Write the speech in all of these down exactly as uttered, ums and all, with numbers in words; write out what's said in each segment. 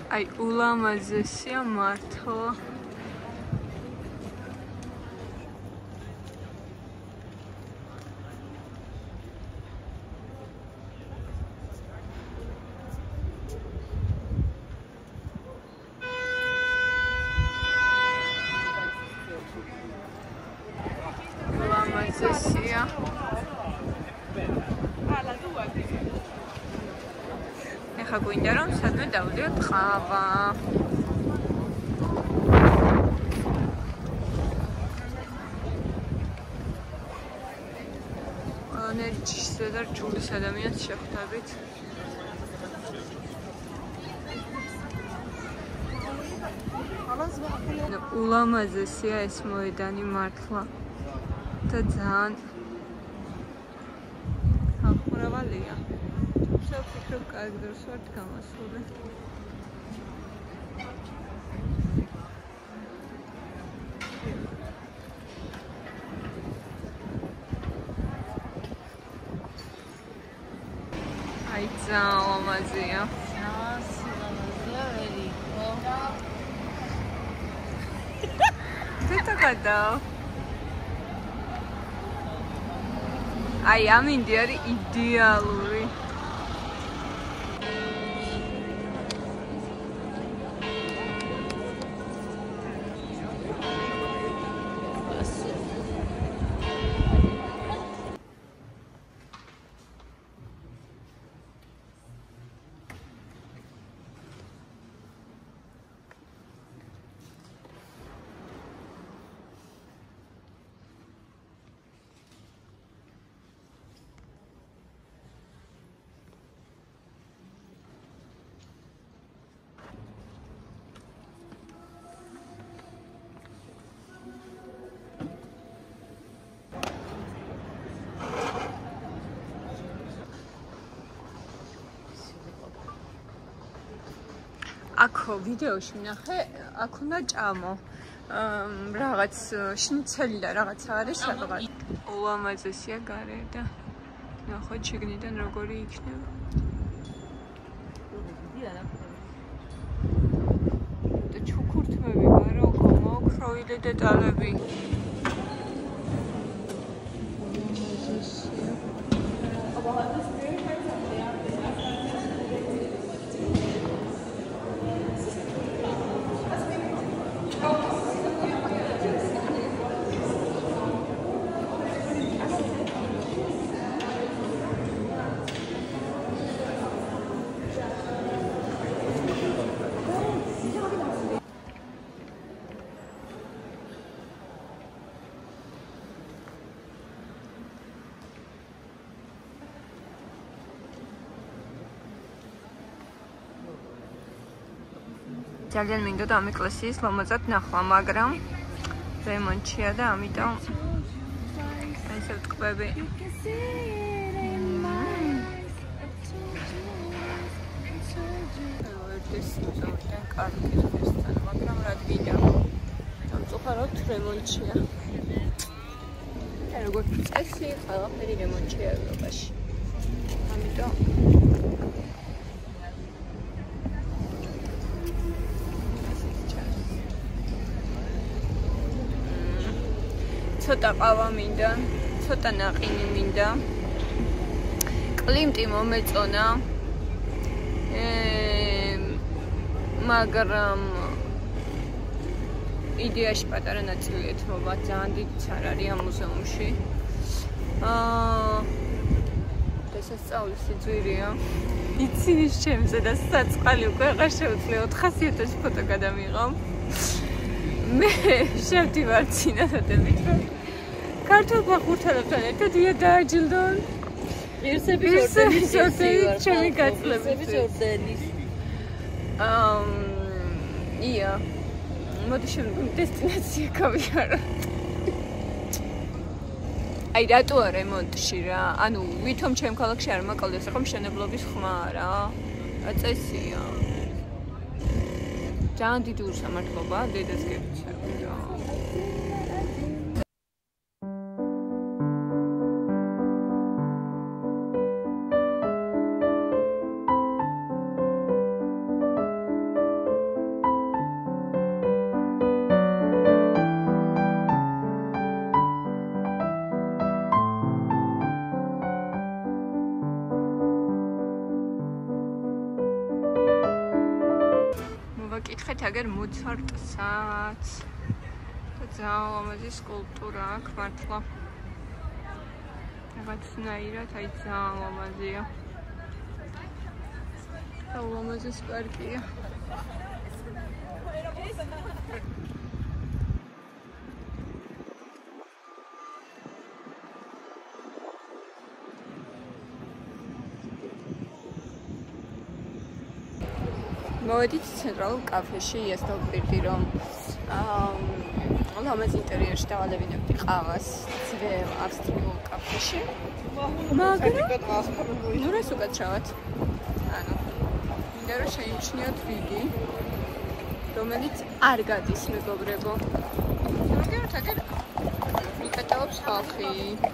აი ულამაზესია მართლა. ულამაზესია. ეხა გვინდა რომ სადმე დავდიოთ ყავა. ნერჩისა და ჯულის ადამიანს შეხვდებით. ულამაზესია ეს მოედანი მართლა და ძალიან ახმრავალია. ვფიქრობ, კარგ დროს ვართ გამოსული. აი ძალიან ულამაზია. გადაო. აი ამინდი არის იდეალური. აქ ვიდეოში ვნახე, აქ უნდა ჭამო. რაღაც შნიცელი და რაღაც არის სადღაც. ულამაზესია გარედან. ნახოთ შიგნიდან როგორი იქნება. და ჩუქურთმები მაროკო, მოოქროვილი დეტალები. ძალიან მინდოდა ამ ეკლესიის ლამაზად ნახვა, მაგრამ რემონტია და ამიტომ ესე ვტყვები. ერთესთან კარგი ხესთან, მაგრამ რა გინდა? სამწუხაროდ რემონტია. როგორც წესი, ყველაფერი რემონტია ევროპაში. ამიტომ ცოტა ყავა მინდა, ცოტა ნაყინი მინდა. კლიმტი მომეწონა. მაგრამ იდეაში პატარა ნაწილი ეთმობა, ძალიან დიდიც არ არის ამ მუზეუმში. აა დასასწაულის სიძვირეა. იცი ის ჩემზე და საწყალი უკვე აღარ შეუძლია ოთხასი ათასი ფოტო გადამიღო. მე შევდივარ წინადადებით, რომ ქართულ ფეხბურთელებთან ერთად ვია დააჯილდონ. ღირსების ორდენის ჩემი გაწლებების ორდენის. აა ია მოდი შემდგომ დესტინაცია გავიარო. აი რატო არ რემონტში რა? ანუ ვითომ ჩემ ქალაქში არ მაკალდეს ახლა მშენებლობის ხმა რა. რა წესია? ძალიან დიდი უსამართლობა დედას გეცე. მოვიკითხეთ აგერ მოცარტსაც. ძალიან ლამაზი სკულპტურა აქვს მართლა. რაღაცნაირად აი ძალიან ლამაზია. და ლამაზი პარკია. მოვედით ცენტრალურ კაფეში, ეს დავკვირდი რომ აა ლამაზ ინტერიერში დავალებინებდი ყავას ძველ ავსტრიულ კაფეში. მაგრამ ნუ რას უკაცრავად. ანუ მინდა რომ შეიმჩნიოთ რიგი, რომელიც არ გადის მეგობრებო. ზოგიერთ აგერ მიკატაობს ხალხი.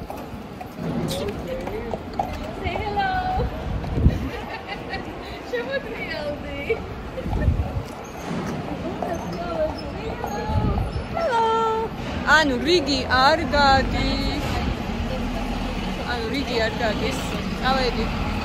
Say hello. შემოწიალდი. ანუ რიგი არ გადის. ანუ რიგი არ გადის. წავედი.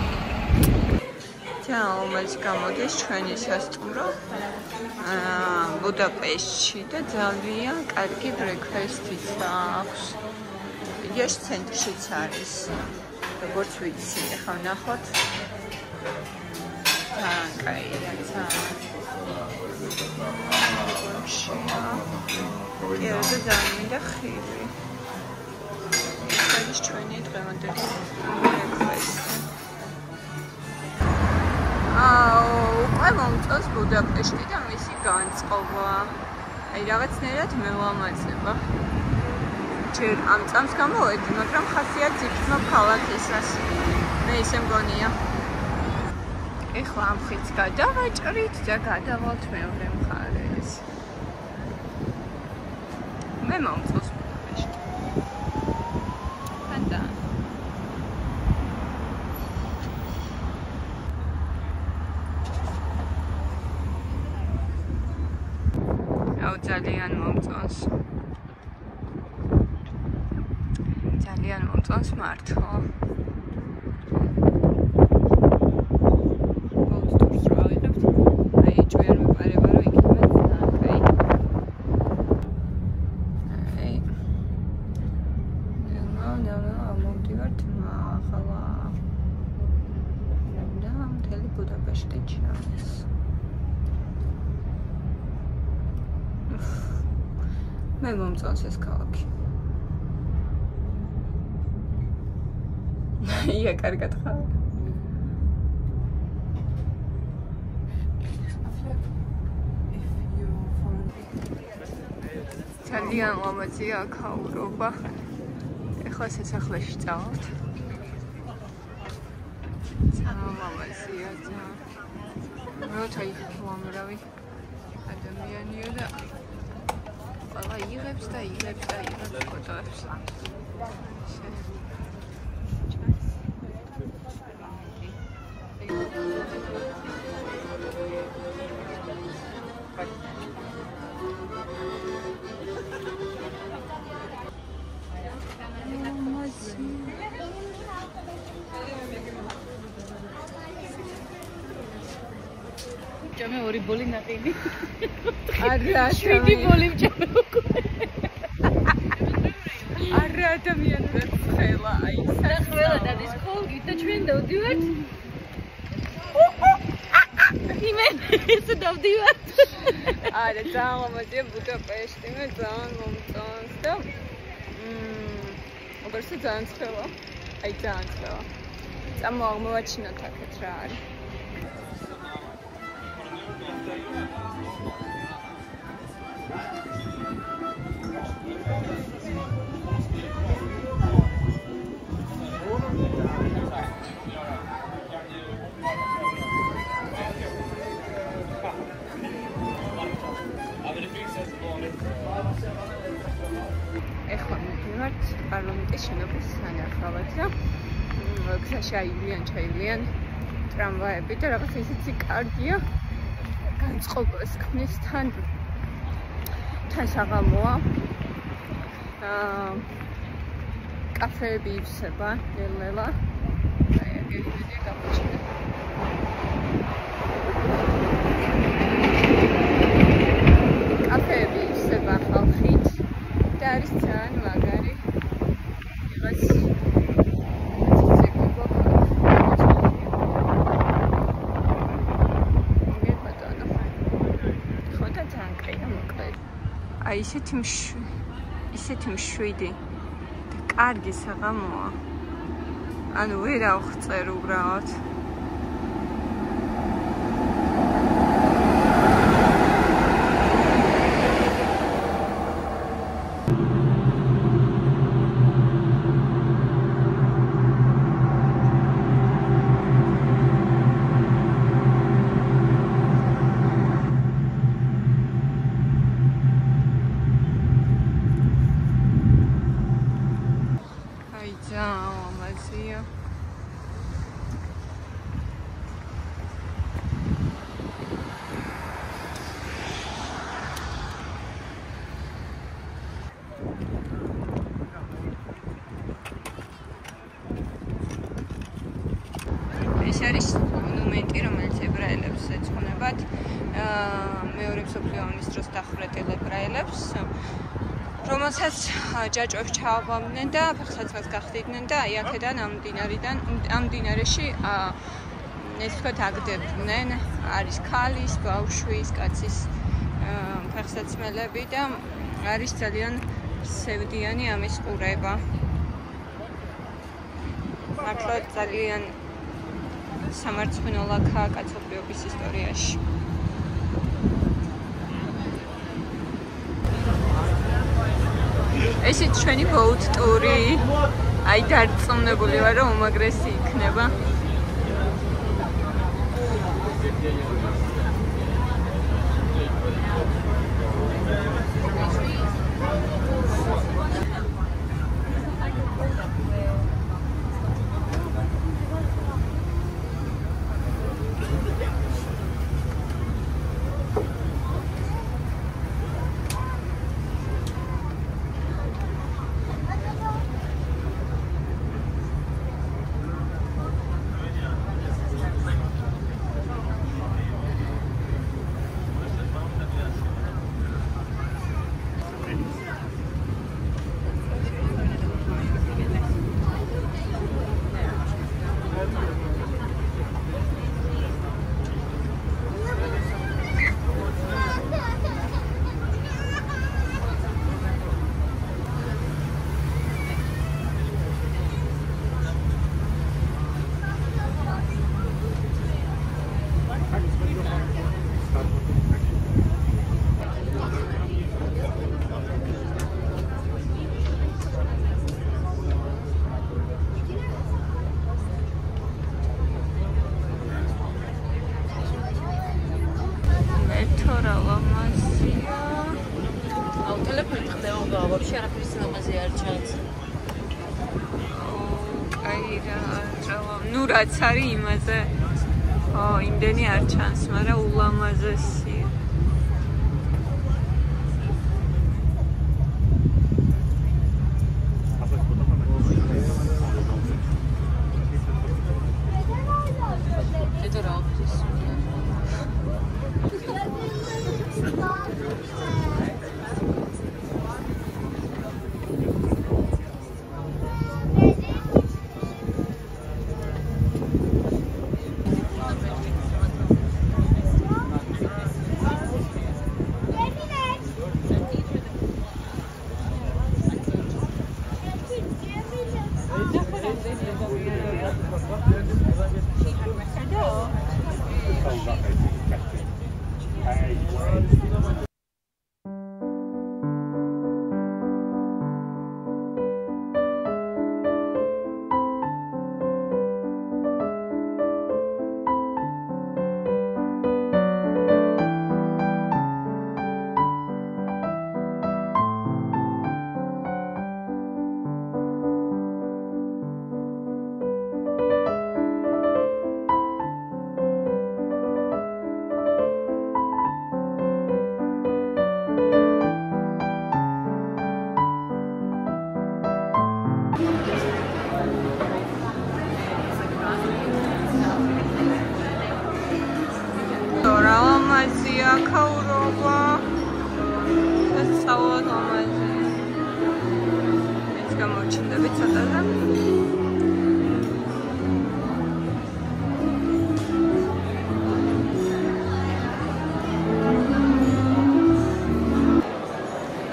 ძალიან გამოდის ჩვენი სასტუმრო. აა ბუდაპეშტში და ძალიან კარგი ბრექფესტიც აქვს. იგეშ ცენტრშიც არის. როგორც ვიცი, ახლა ნახოთ. ძალიან კაია, ძალიან. კი, რა ძალიან მინდა ხილი. ეს არის ჩვენი დღევანდელი ბრექფესტი. აუ, უკვე მომწონს ბუდაპეშტი და მისი განწყობა. აი რაღაცნაირად მელამაზება. ჯერ ამ წამს გამოვედი, მაგრამ ხასიათს იგრძნობ ქალაქისას. მე ისე მგონია. ეხლა ამ ხიდს გადავაჭრით და გადავალთ მეორე მხარეს. მე მომწონს ბუდაპეშტი. ხანდა. აუ ძალიან მომწონს. ძალიან მომწონს მართლა. მე მომწონს ეს ქალაქი. ია, კარგად ხარ? ძალიან ლამაზია აქაურობა. ეხლა სასახლეში წავალთ. ძალიან ლამაზია, ძალიან. როცა უამრავი ადამიანია და ყველა იღებს და იღებს და იღებს ფოტოებს. Ჭამე ორი ბოლი ნაყინი. არა, შვიდი ბოლი მჭამე უკვე. არა, ადამიანურად ხელა, აი, სახელა და ის ხოლგი და ჩვენ დავდივართ. იმენ ესე დავდივართ. არა, ძალიან ლამაზია ბუდაპეშტი, მე ძალიან მომწონს და მმ, უბრალოდ ძალიან ხელა. აი, ძალიან ხელა. წამოაღმოვაჩინოთ აქეთ რა არის. ეხლა მივართ პარლამენტის შენობის სანახავად და გზაში აივლიან, ჩაივლიან ტრამვაები და რაღაც ისეთი კარგია. განწყობას ქმნის თან თან საღამოა. აა კაფეები ივსება ნელ-ნელა. აი ეგეთი გამოჩნდა. აი ისეთი ისეთი მშვიდი და კარგი საღამოა. ანუ ვერ ავხწერ უბრალოდ. არის მონუმენტი, რომელიც ებრაელებს ეძღვნებათ მეორე მსოფლიო ომის დროს დახვრეტილ ებრაელებს, რომელსაც ჯაჭვებს ჩააბამდნენ და ფეხსაცმელს გახდიდნენ და აი აქედან ამ მდინარიდან ამ მდინარეში ეს თქვათ აგდებდნენ. არის ქალის, ბავშვის, კაცის ფეხსაცმელები და არის ძალიან სევდიანი ამის ყურება. მართლა ძალიან სამარცხვინო ლაქაა კაცობრიობის ისტორიაში. ესეც ჩვენი boat tour-ი. აი დარწმუნებული ვარ, რომ უმაგრესი იქნება. ნუ რაც არის იმაზე ო იმდენი არ ჩანს, მაგრამ ულამაზესია.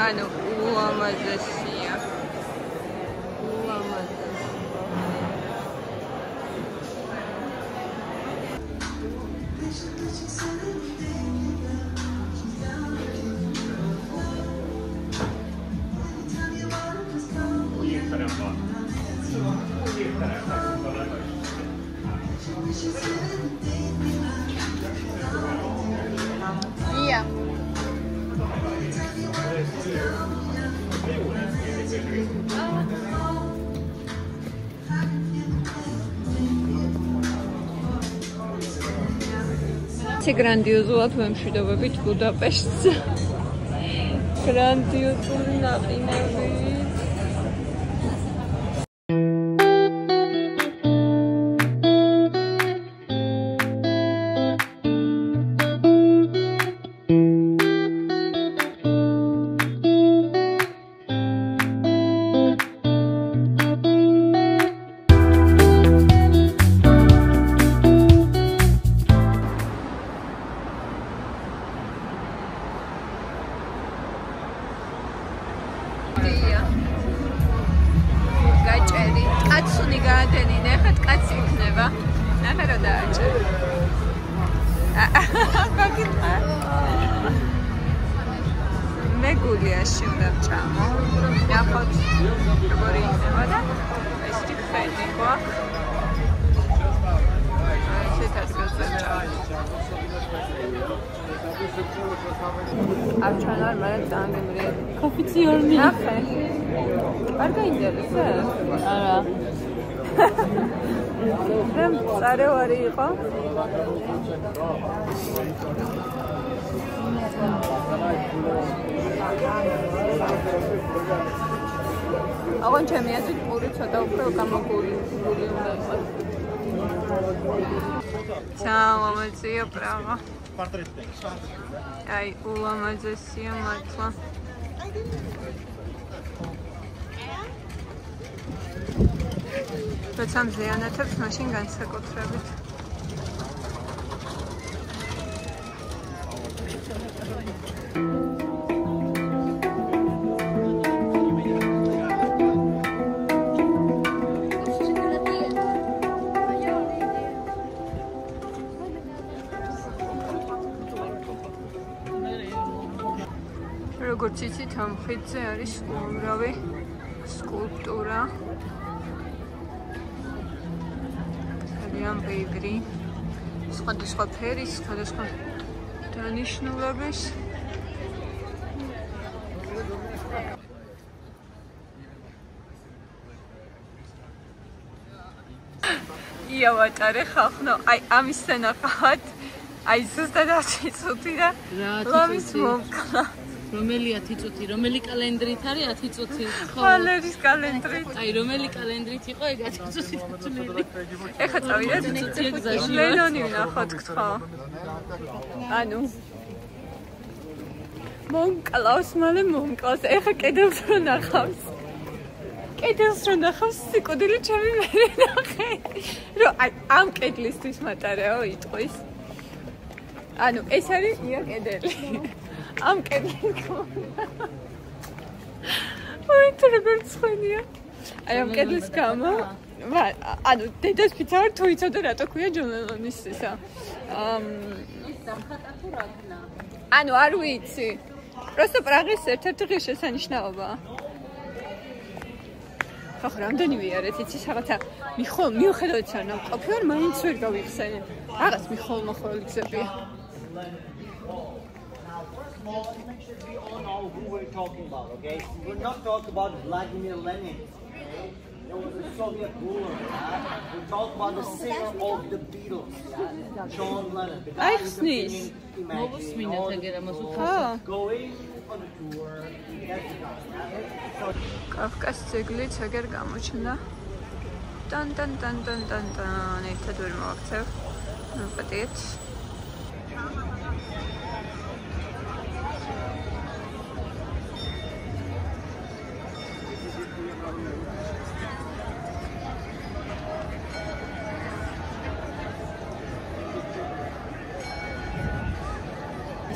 ანუ ულამაზესია. ულამაზესი. Yeah. Ce grandiozულად ვემშვიდობებით ბუდაპეშტს. Grandiozული ნაყინები. გაჭერი, კაცუნი გაადენი, ნახეთ კაცი იქნება. ნახე რა დააჭერი. გაკითხა. მეგულიაში უნდა ვჭამო. ნახოთ როგორი იქნება და ეს ტიპები გვაქვს. ესეთაც გაწევა. არჩანარ მაგრამ ძალიან გემრიელი. კოფიციონი. ნახე. არ გაინტერესა? არა. რემ წარევარი იყო? აღონ ჩემი აზრით პური ცოტა უფრო გამოგული უნდა იყოს. Ciao, მამაცია პრაღა. აი, ულამაზესია მართლა. როცა მზიანათებს მაშინ განსაკუთრებით. როგორც იცით, ამ ხიდზე არის უამრავი სკულპტურა. ძალიან ბევრი, სხვადასხვა ფერის, სხვადასხვა დანიშნულების. ია ვატარე ხახნო, აი ამის სანახავად, აი ზუსტად ათი წუთი და ლამის მომკლა. რომელი ათი წუთი, რომელი კალენდრით არის ათი წუთი? ვალერის კალენდრით. აი, რომელი კალენდრით იყო ეგ ათი წუთი წვლილი. ეხლა წავიდეთ ლენონი ვნახოთ გთხოვ. ანუ მომკლავს, მალე მომკლავს. ეხლა კედელს რო ნახავს. კედელს რო ნახავს, სიკვდილი ჩემი მე ნახე. რომ აი ამ კედლისთვის მატარეო იტყვის. ანუ ეს არის ია კედელი. ამ კედლის გამო. ой, თუ როგორ ცხენია. აი ამ კედლის გამო, ანუ დედას ფიცარ თუ იცოდა რატო ქვია ჯონ ლენონის ისა. ამ დამხატა თუ რაგნა. ანუ არ ვიცი. просто პრაღის ერთ-ერთი ღირსშესანიშნაობაა. ხო, რამდენი ვიარეთ, იცი რაღაცა მიხო, მიუხედავად სანამ ყოფილვარ, მაინც ვერ გავიხსენე. რაღაც მიხოლმოხოლი გზებია. Small, make sure we all know who we're talking about, okay? We're not talking about Vladimir Lenin, okay? There was a Soviet ruler, yeah? We're talking about the singer of the Beatles, yeah? John Lennon. The guy who's singing Imagine, all the going on a tour, that's the guy, yeah? კაფკას ძეგლიც ეგერ გამოჩნდა. ტან ტან ტან ტან ტან ტან ერთად ვერ მოვაქცევ. მოვყდით.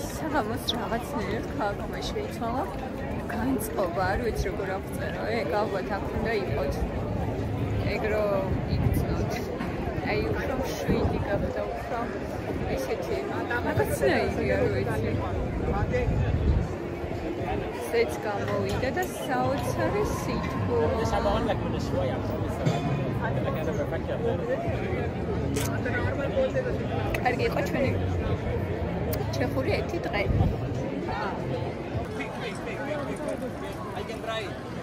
საღამოს რაღაცნაირად ქალაქმა შეიცვალა განწყობა, არ ვიცი როგორ აღწერო, ეგ ალბათ აქ უნდა იყოთ. ეგ რომ იქცნოთ. აი უფრო შვიდი გახდა უფრო ესეთი რაღაცნაირი არ ვიცი. სეც გამოვიდა და საოცარი სითბო. კარგი იყო ჩვენი ჩეხური ერთი დღე. I can try it.